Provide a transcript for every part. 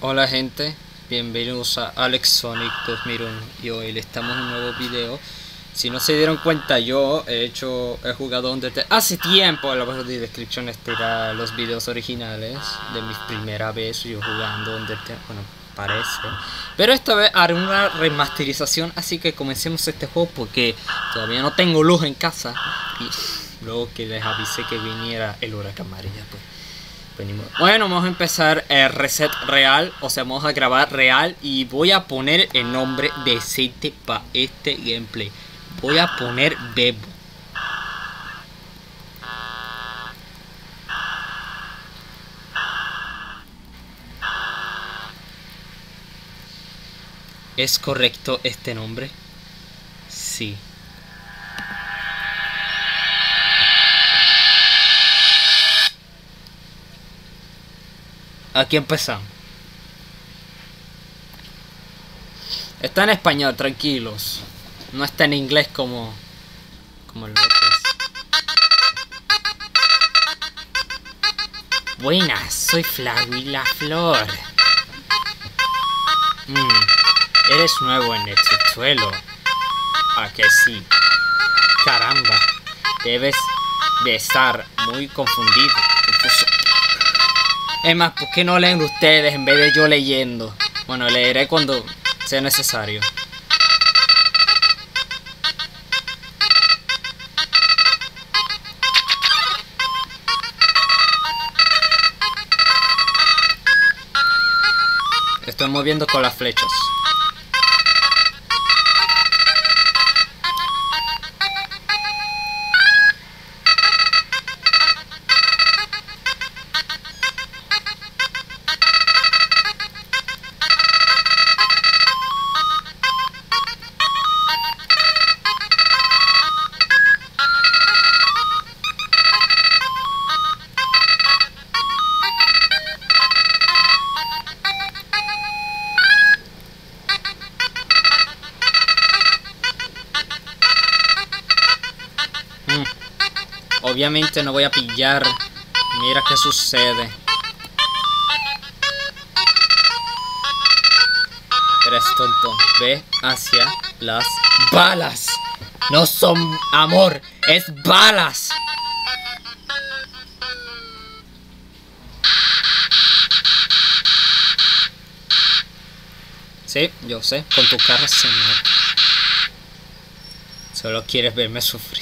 Hola gente, bienvenidos a Alex Sonic 2001 y hoy le estamos en un nuevo video. Si no se dieron cuenta, yo he jugado Undertale hace tiempo. En la barra de descripción estarán los videos originales de mi primera vez yo jugando Undertale, bueno, parece. Pero esta vez haré una remasterización, así que comencemos este juego porque todavía no tengo luz en casa. Y luego que les avisé que viniera el huracán María, pues venimos. Bueno, vamos a empezar el reset real, o sea, vamos a grabar real y voy a poner el nombre decente para este gameplay. Voy a poner Bebo. ¿Es correcto este nombre? Sí. Aquí empezamos. Está en español, tranquilos. No está en inglés como el otro. Buenas, soy Flavila Flor. Eres nuevo en el subsuelo. ¿A que sí? Caramba, debes de estar muy confundido. Confuso. Es más, ¿por qué no leen ustedes en vez de yo leyendo? Bueno, leeré cuando sea necesario. Estoy moviendo con las flechas. Obviamente no voy a pillar. Mira qué sucede. Eres tonto. Ve hacia las balas. No son amor, es balas. Sí, yo sé. Con tu cara, señor. Solo quieres verme sufrir.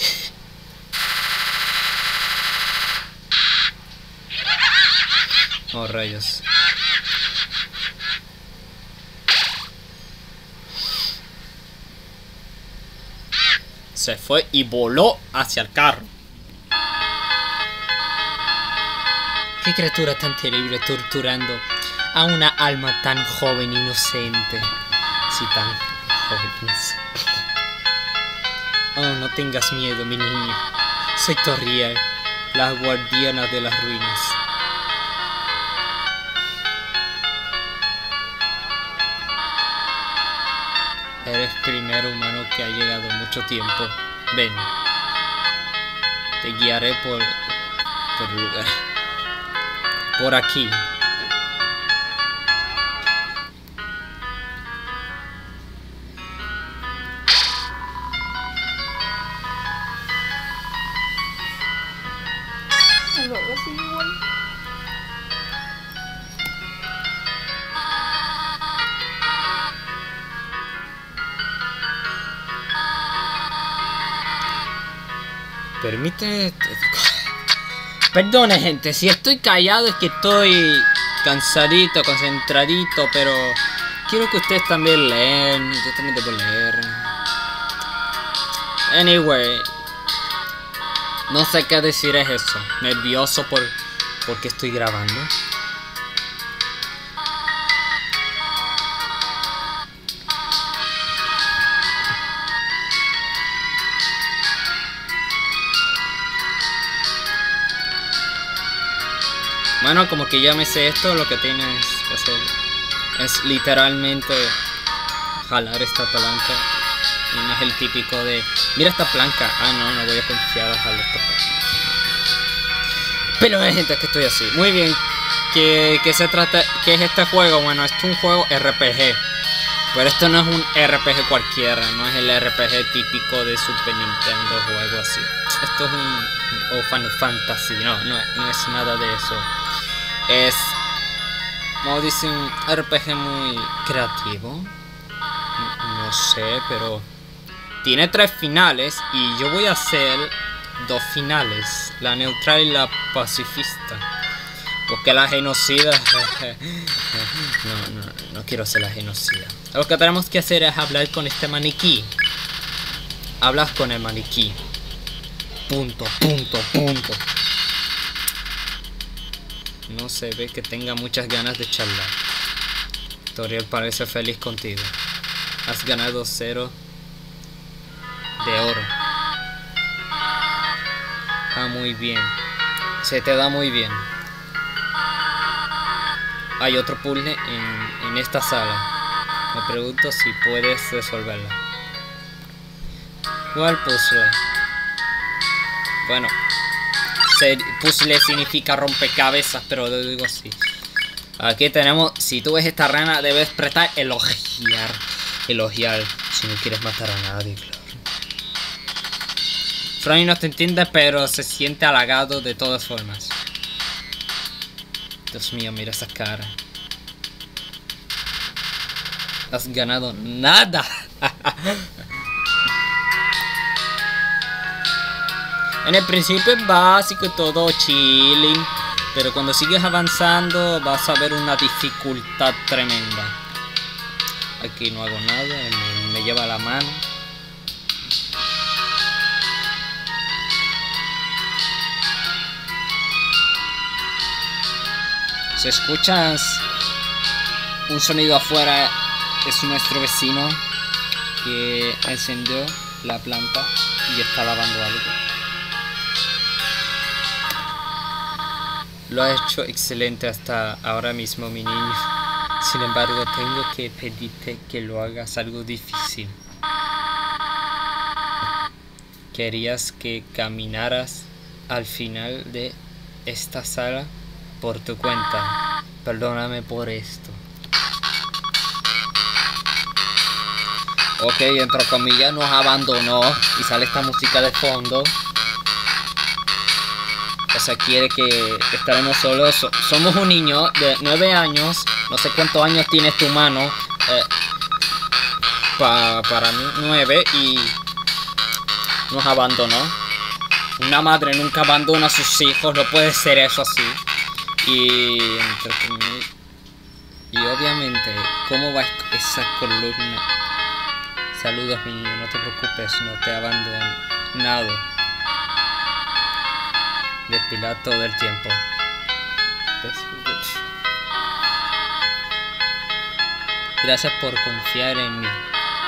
Oh, rayos. Se fue y voló hacia el carro. Qué criatura tan terrible torturando a una alma tan joven e inocente. Sí, tan joven e inocente. Oh, no tengas miedo, mi niño. Soy Toriel, la guardiana de las ruinas. Eres el primer humano que ha llegado en mucho tiempo. Ven. Te guiaré por el lugar. Por aquí. Luego sí, igual. Permíteme. Perdone, gente, si estoy callado es que estoy cansadito, concentradito, pero quiero que ustedes también leen. Yo también debo leer. Anyway, no sé qué decir, es eso. Nervioso porque estoy grabando. Bueno, como que ya me sé esto, lo que tienes que hacer es literalmente jalar esta palanca. Y no es el típico de, mira esta planca. Ah, no voy a confiar a jalar esta palanca. Pero hay gente que estoy así. Muy bien. ¿Qué se trata? ¿Qué es este juego? Bueno, esto es un juego RPG. Pero esto no es un RPG cualquiera, no es el RPG típico de Super Nintendo o algo así. Esto es un Final Fantasy, no es nada de eso. Es, como dicen, un RPG muy creativo. No sé, pero tiene 3 finales y yo voy a hacer 2 finales, la neutral y la pacifista. Porque la genocida... no quiero ser la genocida. Lo que tenemos que hacer es hablar con este maniquí. Hablas con el maniquí. Punto. No se ve que tenga muchas ganas de charlar. Toriel parece feliz contigo. Has ganado 0 de oro. Ah, muy bien. Se te da muy bien. Hay otro puzzle en esta sala. Me pregunto si puedes resolverla. ¿Cuál puzzle? Bueno, puzzle significa rompecabezas, pero lo digo así. Aquí tenemos, si tú ves esta rana, debes prestar elogiar. Elogiar, si no quieres matar a nadie, claro. Franny no te entiende, pero se siente halagado de todas formas. Dios mío, mira esa cara. Has ganado nada. En el principio es básico y todo chilling, pero cuando sigues avanzando vas a ver una dificultad tremenda. Aquí no hago nada, me lleva la mano. Si escuchas un sonido afuera, es nuestro vecino que encendió la planta y está lavando algo. Lo ha hecho excelente hasta ahora mismo, mi niño. Sin embargo, tengo que pedirte que lo hagas algo difícil. Querías que caminaras al final de esta sala por tu cuenta. Perdóname por esto. Ok, entre comillas nos abandonó y sale esta música de fondo. O sea, quiere que estaremos solos. Somos un niño de 9 años. No sé cuántos años tienes tu mano. Para mí 9 y nos abandonó. Una madre nunca abandona a sus hijos. No puede ser eso así. Y obviamente, ¿cómo va esa columna? Saludos, mi niño, no te preocupes, no te he abandonado. Depilar todo el tiempo. Gracias por confiar en mí.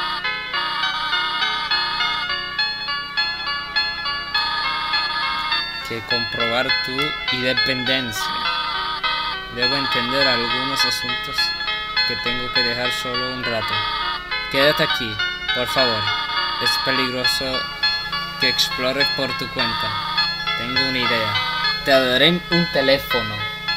Que comprobar tu independencia. Debo entender algunos asuntos que tengo que dejar solo un rato. Quédate aquí, por favor. Es peligroso que explores por tu cuenta. Tengo una idea. Te daré un teléfono.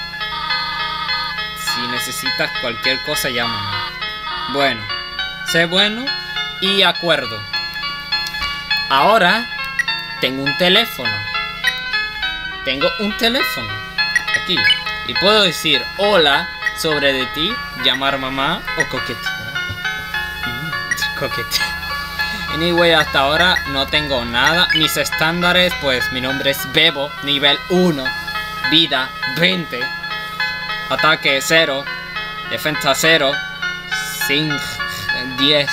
Si necesitas cualquier cosa, llámame. Bueno, sé bueno y acuerdo. Ahora tengo un teléfono. Tengo un teléfono aquí. Y puedo decir hola sobre de ti, llamar mamá o coquetear. Coquetear. Anyway, hasta ahora no tengo nada. Mis estándares, pues mi nombre es Bebo, nivel 1, vida 20, ataque 0, defensa 0, 5, 10.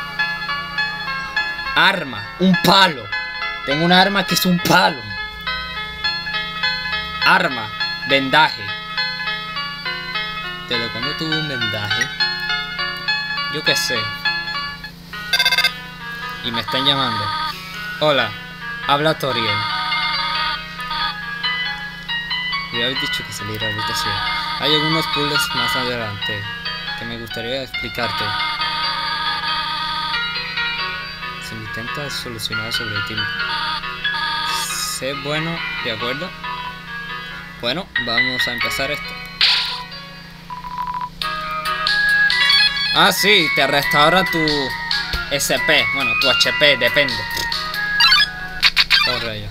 Arma, un palo. Tengo un arma que es un palo. Arma, vendaje. ¿Desde cuándo tuve un vendaje? Yo qué sé. Y me están llamando. Hola, habla Toriel. Y habéis dicho que saliera a la habitación. Hay algunos puzzles más adelante que me gustaría explicarte. Si me intentas solucionar sobre ti. Sé bueno, ¿de acuerdo? Bueno, vamos a empezar esto. Ah, sí, te restaura tu SP. Bueno, tu HP, depende. Oh, rayo.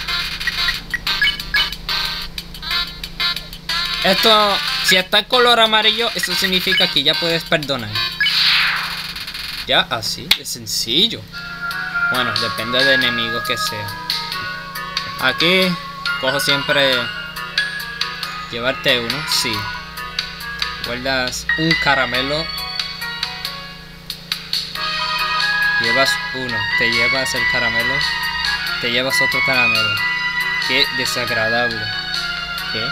Esto, si está en color amarillo, eso significa que ya puedes perdonar. Ya, así, de sencillo. Bueno, depende del enemigo que sea. Aquí, cojo siempre... Llevarte uno, sí. Guardas un caramelo. Llevas uno, te llevas el caramelo. Te llevas otro caramelo. Qué desagradable. ¿Qué?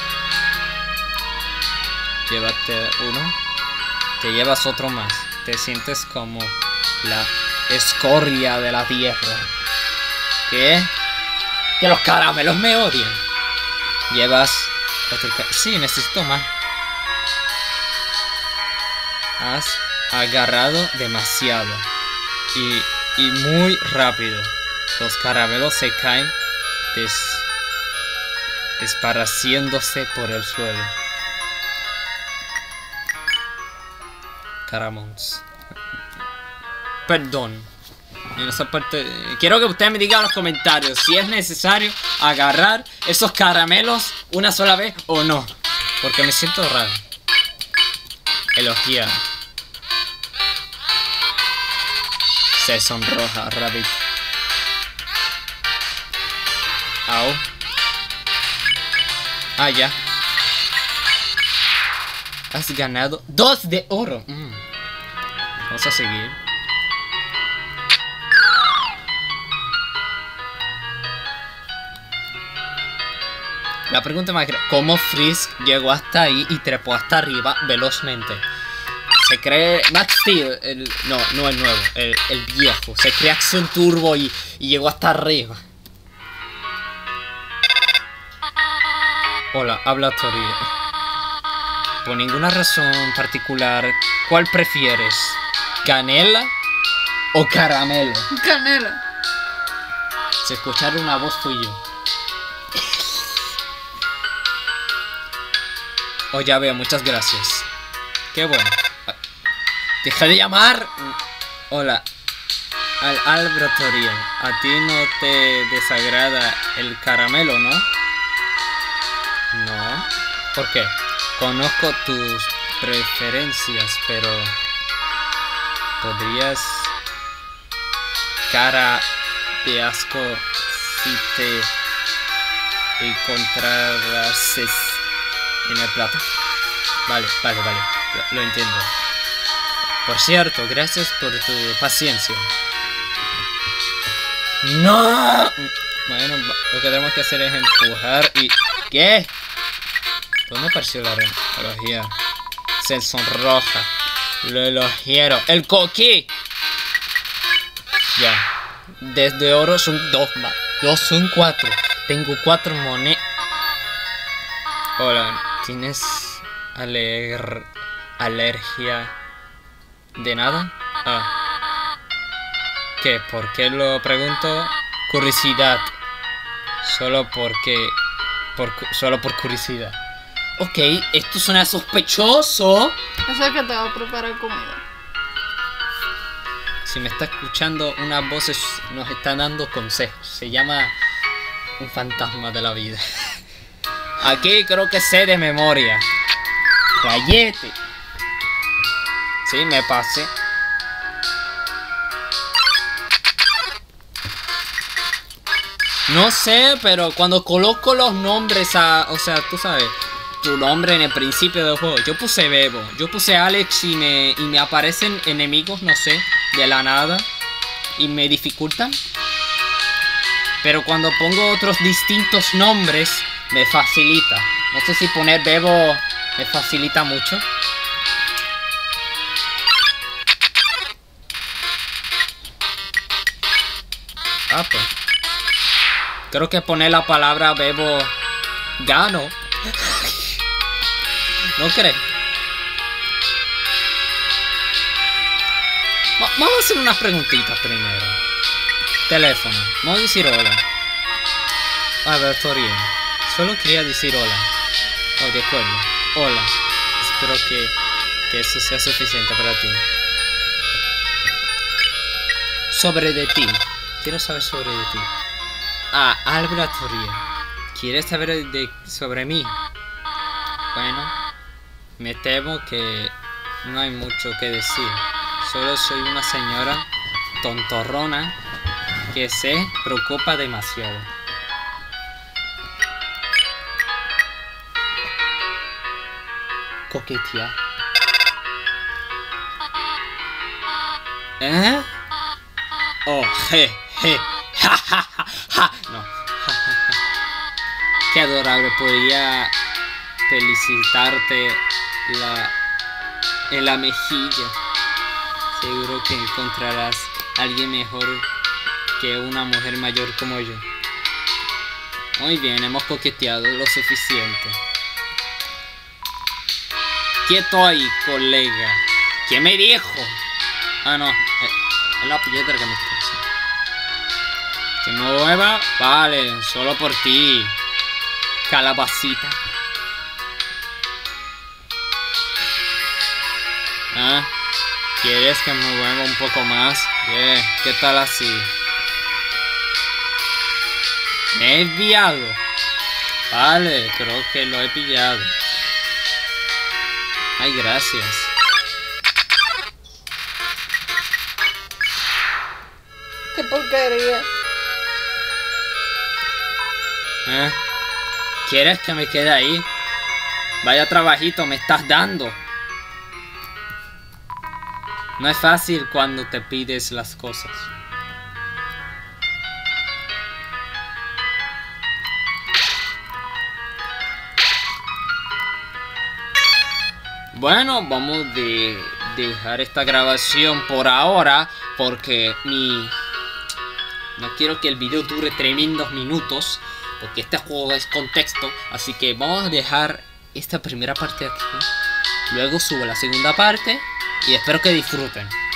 Llévate uno. Te llevas otro más. Te sientes como la escoria de la tierra. ¿Qué? Que los caramelos me odian. Llevas otro sí, necesito más. Has agarrado demasiado. Y muy rápido. Los caramelos se caen desparraciéndose por el suelo. Caramons. Perdón. En esa parte... Quiero que ustedes me digan en los comentarios si es necesario agarrar esos caramelos una sola vez o no. Porque me siento raro. Elogia. Se sonroja, Rabbit. Au. Ah, ya. Has ganado 2 de oro. Vamos a seguir. La pregunta más grande: ¿cómo Frisk llegó hasta ahí y trepó hasta arriba velozmente? Se cree Max Steel, no el nuevo, el viejo. Se cree Acción Turbo y llegó hasta arriba. Hola, habla Tori. Por ninguna razón particular, ¿cuál prefieres? ¿Canela o caramelo? Canela. Si escucharon una voz fui yo. Oh, ya veo, muchas gracias. Qué bueno. Deja de llamar. Hola. Al Albrotorian, a ti no te desagrada el caramelo, ¿no? No. ¿Por qué? Conozco tus preferencias, pero podrías cara de asco si te encontraras en el plato. Vale, lo entiendo. Por cierto, gracias por tu paciencia. ¡No! Bueno, lo que tenemos que hacer es empujar y... ¿Qué? ¿Dónde apareció la elogía? Se sonroja. Lo elogiero. ¡El coquí! Ya. Desde oro son 2 más. 2 son 4. Tengo 4 monedas. Hola, ¿tienes alergia de nada? Ah. ¿Qué? ¿Por qué lo pregunto? Curiosidad. Solo por curiosidad. Ok, esto suena sospechoso. Eso es que te va a preparar comida. Si me está escuchando, unas voces nos están dando consejos. Se llama un fantasma de la vida. Aquí creo que sé de memoria. Gallete. Sí, me pasé. No sé, pero cuando coloco los nombres o sea, tú sabes, tu nombre en el principio del juego. Yo puse Bebo, yo puse Alex y me aparecen enemigos, no sé, de la nada. Y me dificultan. Pero cuando pongo otros distintos nombres, me facilita. No sé si poner Bebo me facilita mucho. Ah, pues. Creo que poner la palabra Bebo gano. ¿No crees? Vamos a hacer unas preguntitas primero. Teléfono. Vamos a decir hola. A ver, Toriel. Solo quería decir hola. Oh, de acuerdo. Hola. Espero que que eso sea suficiente para ti. Sobre de ti. Quiero saber sobre de ti. Albert Torrier. ¿Quieres saber sobre mí? Bueno, me temo que no hay mucho que decir. Solo soy una señora tontorrona que se preocupa demasiado. Coquetear. ¿Eh? Oh, ja, ja, ja, ja. No. Qué adorable. Podría felicitarte en la mejilla. Seguro que encontrarás a alguien mejor que una mujer mayor como yo. Muy bien, hemos coqueteado lo suficiente. Quieto ahí, colega. ¿Qué me dijo? No. Es la piedra que me está haciendo. ¿Que me mueva? Vale, solo por ti. Calabacita. ¿Quieres que me mueva un poco más? Bien, ¿qué tal así? ¿Me he pillado? Vale, creo que lo he pillado. Ay, gracias. Qué porquería. ¿Quieres que me quede ahí? Vaya trabajito me estás dando. No es fácil cuando te pides las cosas. Bueno, vamos a dejar esta grabación por ahora porque no quiero que el video dure tremendos minutos porque este juego es contexto, así que vamos a dejar esta primera parte aquí. Luego subo la segunda parte y espero que disfruten.